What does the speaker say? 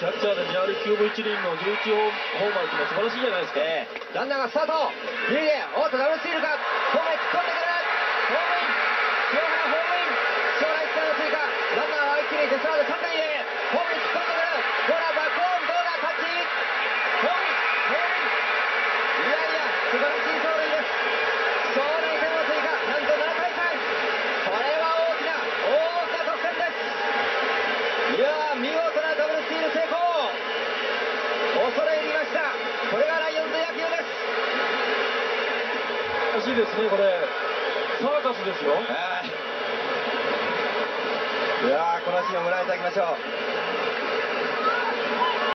キャッチャーで見歩き球部一輪の11ホーマーって素晴らしいじゃないですか。 ランナーがスタート。二塁で、おっとダブルスチールか。ホームへ突っ込んでくる。ホームイン。清原ホームイン。将来1点の追加。ランナーは一気にデスラード3塁へ。ホームに突っ込んでくる。コーナーバックホーム、どうだ、タッチ。ホームイン。ホームイン。いやいや、素晴らしい走塁です。将来1点の追加。なんと7対3。これは大きな得点です。いやー、見事なダブルスチール成功。恐れ入りました。これがライオンズ野球です。 らしいですね、これ。サーカスですよ。 いやー、このシーンをご覧いただきましょう。